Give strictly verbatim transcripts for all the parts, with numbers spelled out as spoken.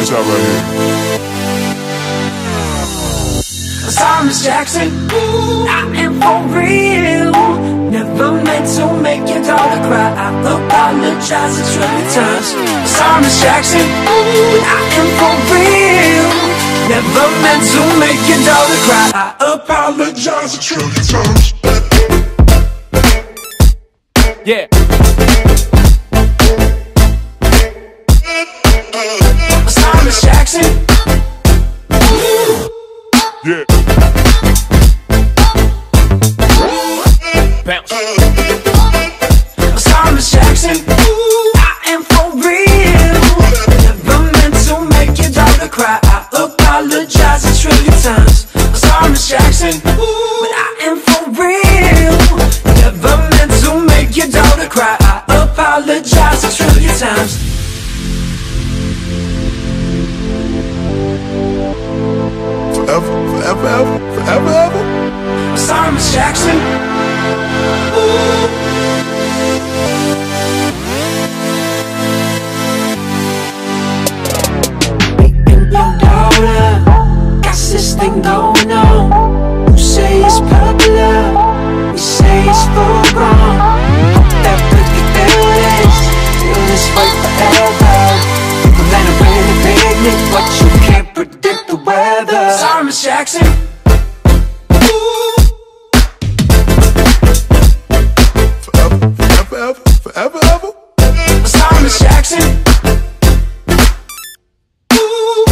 this out right here. Thomas Jackson, ooh, I am for real. Never meant to make your daughter cry. I apologize a trillion times. Thomas Jackson, ooh, I am for real. Never meant to make your daughter cry. I apologize a trillion times. Yeah. Thomas Jackson. Yeah. Bounce. Thomas Jackson, ooh, I am for real. Never meant to make your daughter cry. I apologize a trillion times. Thomas Jackson, ooh, but I am for real. Never meant to make your daughter cry. I apologize a trillion times. Forever, forever, ever, forever, ever. Thomas Jackson, ooh. Beating your daughter, got this thing going on. You say it's popular, we say it's full grown. Hope that we can feel this, feel this way forever. People let it really picnic, but you can't predict the weather. Thomas Jackson. Forever, forever, ever. Thomas Jackson. Ooh.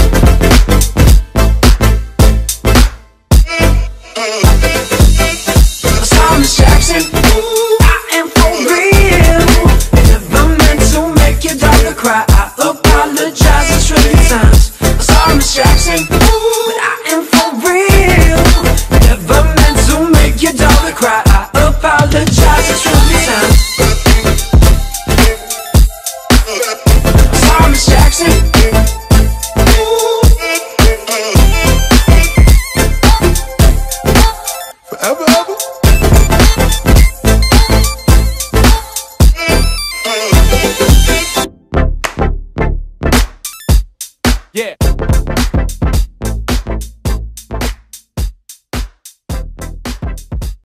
Thomas Jackson. Ooh, I am for real. Never meant to make your daughter cry. I apologize a trillion times. Thomas Jackson. Ooh, but I am for real. Never meant to make your daughter cry. I apologize a trillion times. Thomas Jackson. Ooh. Forever, ever. Yeah.